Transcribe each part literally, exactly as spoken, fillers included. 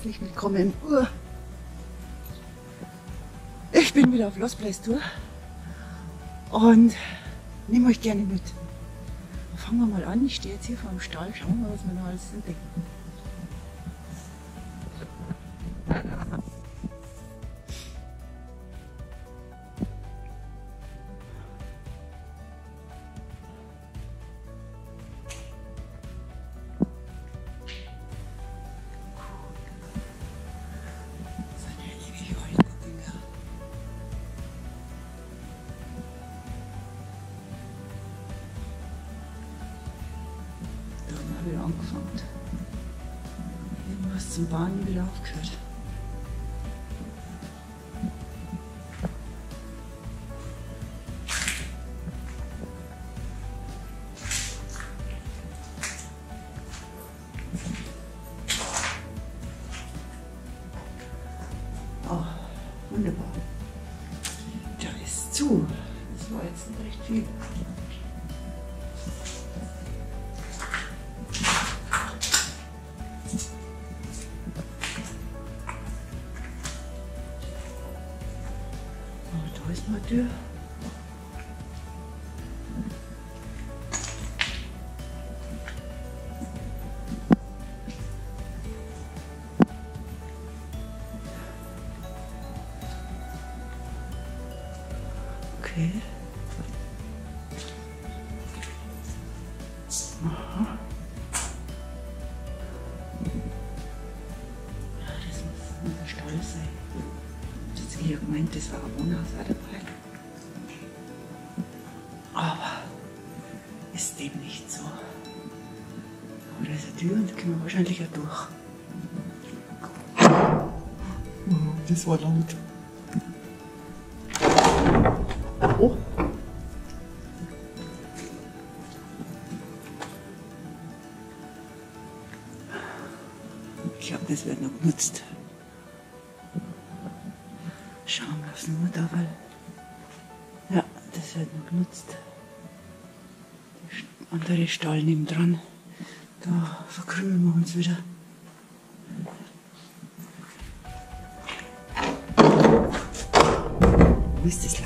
herzlich willkommen. Ich bin wieder auf Lost Place Tour und nehme euch gerne mit. Fangen wir mal an. Ich stehe jetzt hier vor dem Stall. Schauen wir mal, was wir da alles entdecken. Wieder angefangen. Irgendwas zum Bahnen wieder aufgehört. Oh, wunderbar. Da ist zu. Das war jetzt nicht recht viel. Da ist noch eine Tür. Okay. Aha. Ja, das muss ein Stall sein. Das ist eher gemeint, das war ein Wohnhaus auch dabei. Aber ist dem nicht so. Aber da ist eine Tür und da können wir wahrscheinlich auch durch. Oh, das war laut. Oh. Ich glaube, das wird noch genutzt. Schauen wir aufs Nummer da, weil. Ja, das wird noch genutzt. Der andere Stall nebendran. Da verkrümmeln wir uns wieder. Wo ist das laut?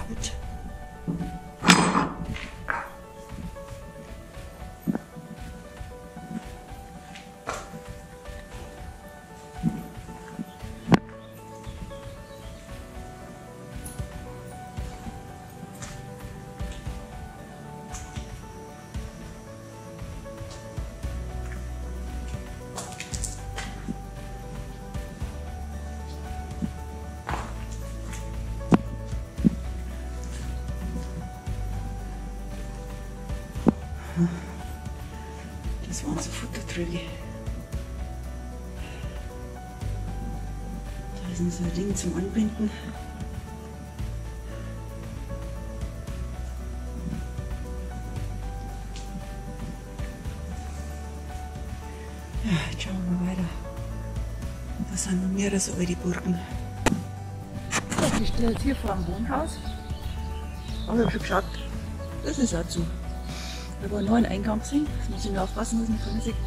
Das waren so Futtertröge. Da ist noch so ein Ding zum Anbinden. Ja, jetzt schauen wir mal weiter. Da sind noch mehrere so alte Burgen. Ich stehe jetzt hier vor dem Wohnhaus. Aber ich habe schon geschaut, das ist auch zu. Wir wollen noch einen Eingang sehen. Jetzt muss ich nur aufpassen, dass man von mir sieht.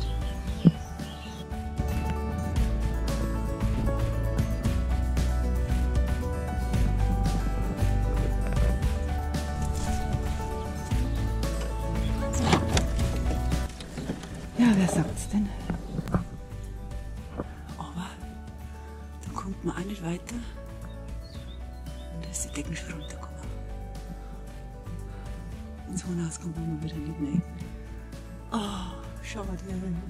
Ja, wer sagt's denn? Aber da kommt man auch nicht weiter. Und da ist die Decken schon runtergekommen. Ins Wohnhaus kommt man wieder nicht rein. Oh, schau mal da rein.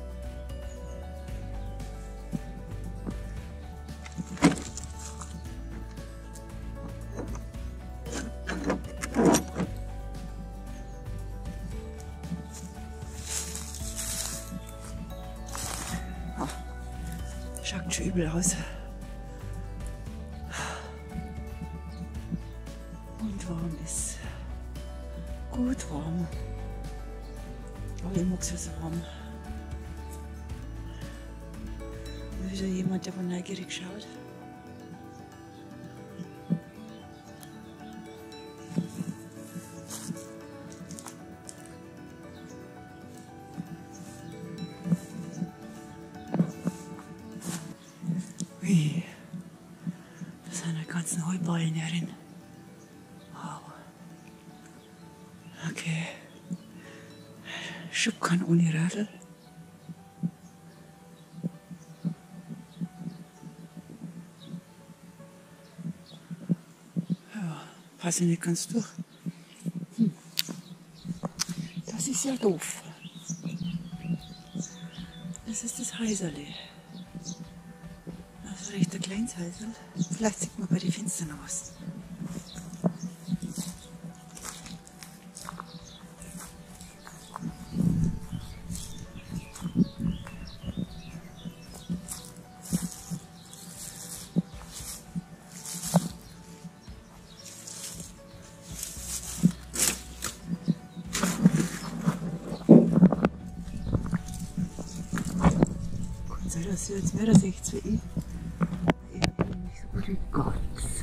Oh, schaut schon übel aus. Und warm ist. Gut warm. Aber ich mag es ja so warm. Und wieder jemand, der von neugierig schaut. Ballnerin. Wow. Okay. Schubkarren ohne Radl. Ja, passe nicht ganz durch. Hm. Das ist ja doof. Das ist das Heiserle. Das ist recht ein kleines Heisel. Vielleicht sieht man bei den Fenstern noch was. Das ist jetzt wäre das echt wie ich. Ich bin nicht so gut wie Gott.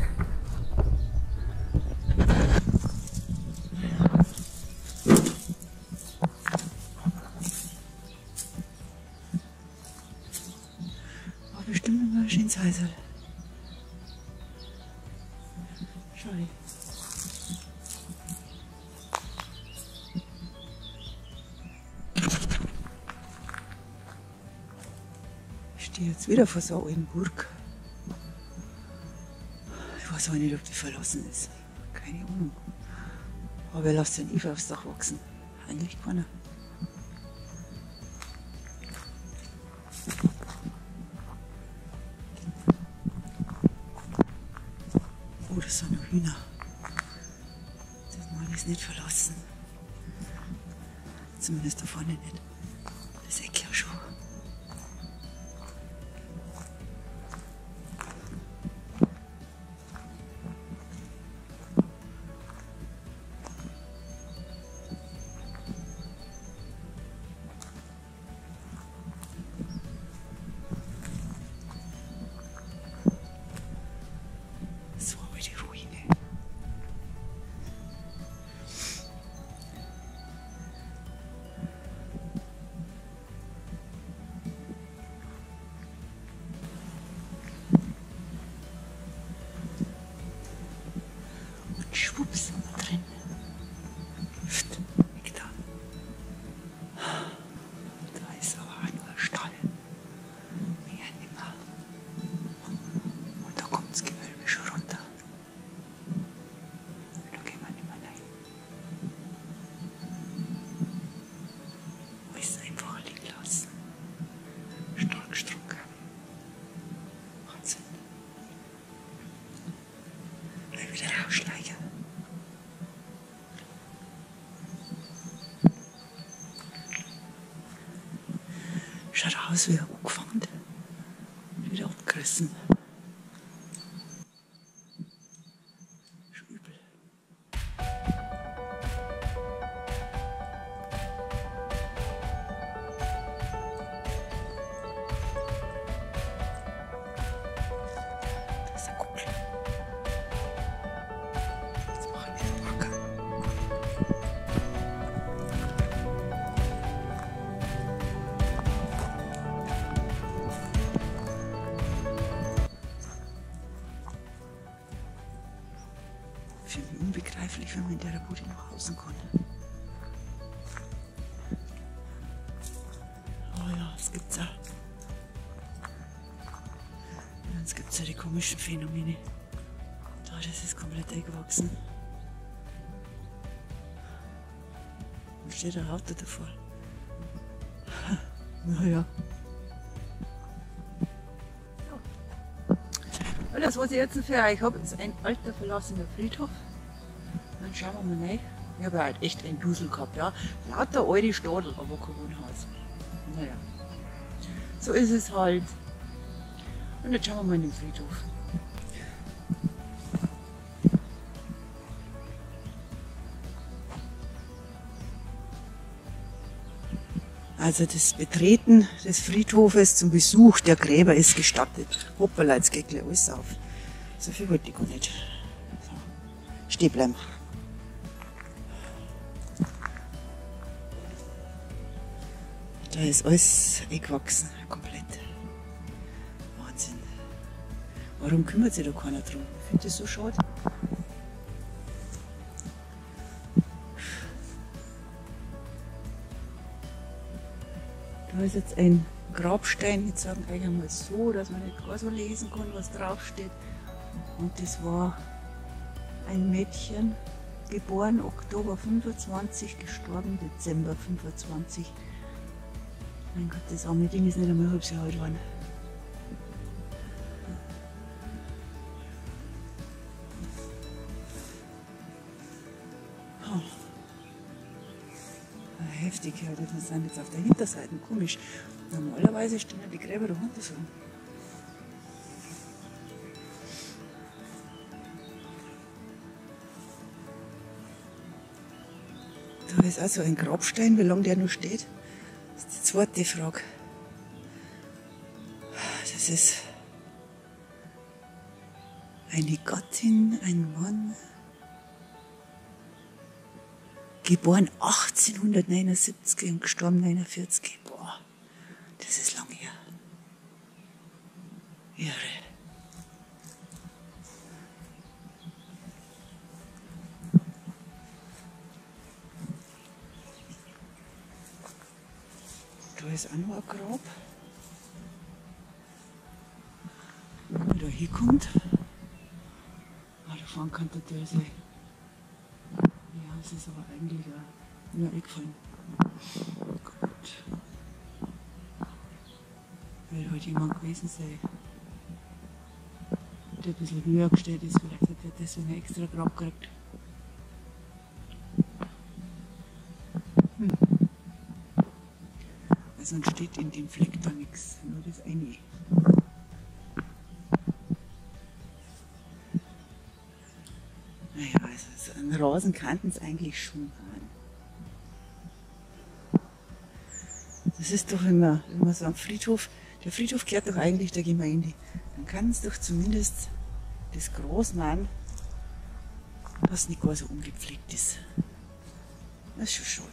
War bestimmt immer ein schönes Heisel. Schau. Ich stehe jetzt wieder vor so einer alten Burg. Ich weiß auch nicht, ob die verlassen ist. Keine Ahnung. Aber wer lässt den Eva aufs Dach wachsen? Eigentlich keiner. Oh, das sind noch Hühner. Das Mann ist nicht verlassen. Zumindest da vorne nicht. Das Eck ja schon. So aber die Ruine. Und schwupps sind wir drin. Pft, weg da. Da ist aber auch nur ein Stall. Mehr nimmer. Und da kommt das Gewölbe schon runter. Da gehen wir nicht mehr rein. Alles einfach liegen lassen. Stark, stark. Wahnsinn. Mal wieder rausschleichen. Schaut aus wie angefangen. Wieder abgerissen. Schon übel. Das ist ein Kuppel. Jetzt machen wir den Wacker. Für mich unbegreiflich, wenn man in der Bude nach außen kann. Oh ja, es gibt's auch. Ja, es gibt ja die komischen Phänomene. Da, das ist komplett eingewachsen. Und steht ein Auto davor. Naja. Das, was ich jetzt für euch habe, ist ein alter verlassener Friedhof. Dann schauen wir mal rein. Ich habe ja halt echt einen Dusel gehabt, ja. Lauter alte Stadel, aber kein Wohnhaus. Naja. So ist es halt. Und jetzt schauen wir mal in den Friedhof. Also das Betreten des Friedhofes zum Besuch der Gräber ist gestattet. Hoppala, jetzt geht gleich alles auf. So viel wollte ich gar nicht. So. Stehen bleiben. Da ist alles eingewachsen, komplett. Wahnsinn. Warum kümmert sich da keiner drum? Ich finde das so schade. Da ist jetzt ein Grabstein, jetzt sagen euch einmal so, dass man nicht gar so lesen kann, was draufsteht. Und das war ein Mädchen, geboren Oktober fünfundzwanzig, gestorben Dezember fünfundzwanzig. Mein Gott, das arme Ding ist nicht einmal halb so alt geworden. Oh. Heftig, ja, wir sind jetzt auf der Hinterseite, komisch. Normalerweise stehen ja die Gräber da unten so. Da ist auch so ein Grabstein, wie lange der noch steht. Das ist die zweite Frage. Das ist eine Gattin, ein Mann. Geboren achtzehnhundertneunundsiebzig und gestorben neunundvierzig. Boah, das ist lang her. Irre. Da ist auch noch ein Grab. Wenn man da hinkommt, ah, da vorne kann der Tür sein. Ja, es ist aber eigentlich auch nur eingefallen. Gut. Will halt jemand gewesen sein, der ein bisschen höher gestellt ist. Vielleicht hat er deswegen ein extra Grab gekriegt. Hm. Sonst steht in dem Fleck da nichts, nur das eine. Naja, also so einen Rasen kannten es eigentlich schon haben. Das ist doch immer, wenn man so am Friedhof, der Friedhof gehört doch eigentlich der Gemeinde, dann kann es doch zumindest das Gras machen, was nicht gar so ungepflegt ist. Das ist schon schade.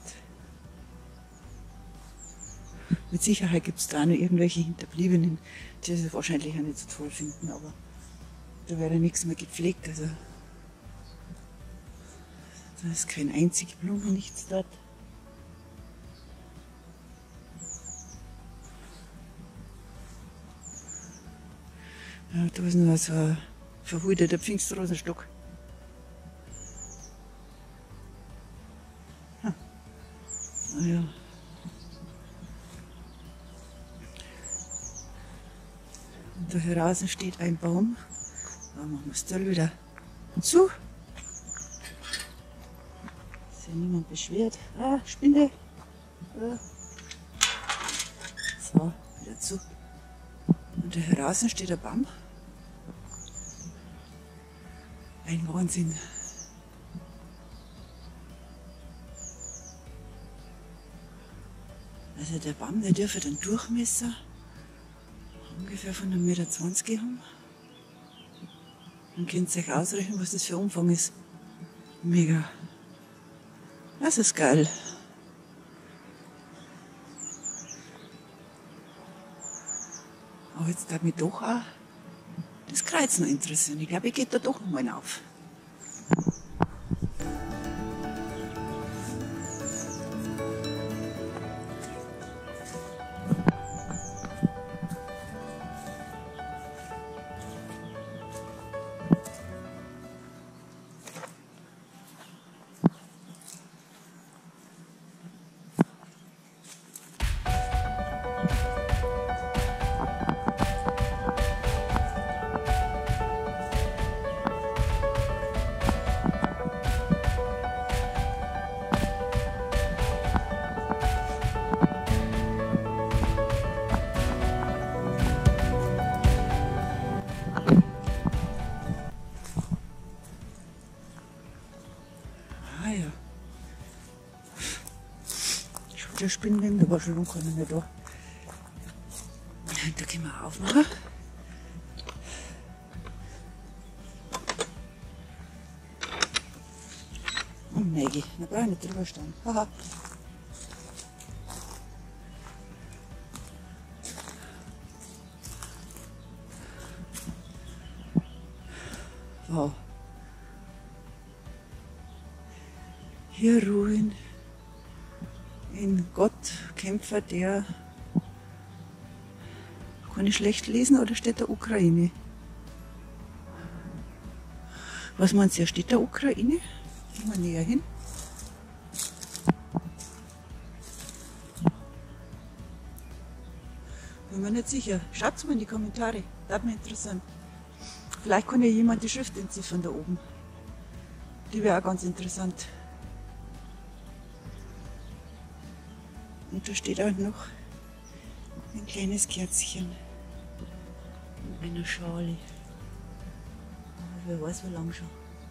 Mit Sicherheit gibt es da auch noch irgendwelche Hinterbliebenen, die das wahrscheinlich auch nicht so toll finden, aber da wäre nichts mehr gepflegt. Also da ist kein einzige Blume, nichts dort. Ja, da ist noch so ein verwilderter Pfingstrosenstock. Hm. Naja. Da draußen steht ein Baum. Da machen wir das Türl wieder zu. Ist ja niemand beschwert. Ah, Spinne. Ah. So, wieder zu. Und da draußen steht ein Baum. Ein Wahnsinn. Also der Baum, der dürfte einen Durchmesser ungefähr von einem Meter zwanzig haben. Dann könnt ihr euch ausrechnen, was das für Umfang ist. Mega. Das ist geil. Aber jetzt darf mich doch auch das Kreuz noch interessieren. Ich glaube, ich gehe da doch noch mal auf. Der Spinnweben, da war schon lange keiner mehr da. Da können wir aufmachen. Oh Maggie, da brauche ich nicht drüber stehen. Haha. Hier ruhen in Gott Kämpfer, der, kann ich schlecht lesen oder steht da Ukraine? Was meinst du, steht da Ukraine? Gehen wir näher hin. Bin mir nicht sicher. Schaut's mal in die Kommentare. Das wäre mir interessant. Vielleicht kann ja jemand die Schrift entziffern da oben. Die wäre auch ganz interessant. Und da steht auch noch ein kleines Kerzchen in einer Schale. Aber wer weiß, wie lange schon.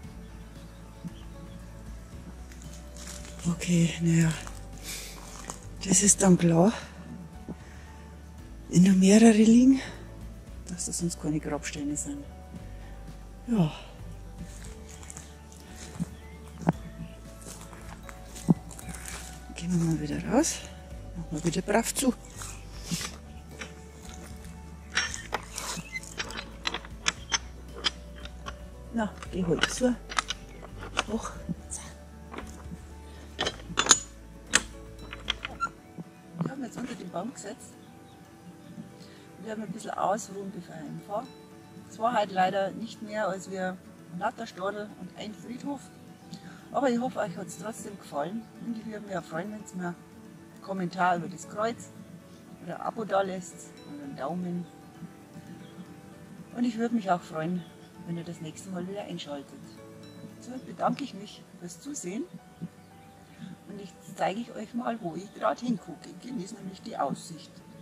Okay, naja. Das ist dann klar. Wenn noch mehrere liegen, dass das sonst keine Grabsteine sind. Ja. Gehen wir mal wieder raus. Machen wir wieder brav zu. Na, geh halt so. Hoch. Ich habe mich jetzt unter den Baum gesetzt. Wir haben ein bisschen ausruhen, bevor ich heimfahre. Es war halt leider nicht mehr als wir ein Latterstadel und ein Friedhof. Aber ich hoffe, euch hat es trotzdem gefallen. Und ich würde mich auch freuen, wenn ihr mir einen Kommentar über das Kreuz oder ein Abo da lässt oder einen Daumen. Und ich würde mich auch freuen, wenn ihr das nächste Mal wieder einschaltet. So bedanke ich mich fürs Zusehen. Und jetzt zeige ich euch mal, wo ich gerade hingucke. Ich genieße nämlich die Aussicht.